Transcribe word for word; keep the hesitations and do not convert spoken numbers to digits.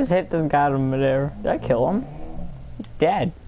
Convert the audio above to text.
just hit this guy over there. Did I kill him? He's dead.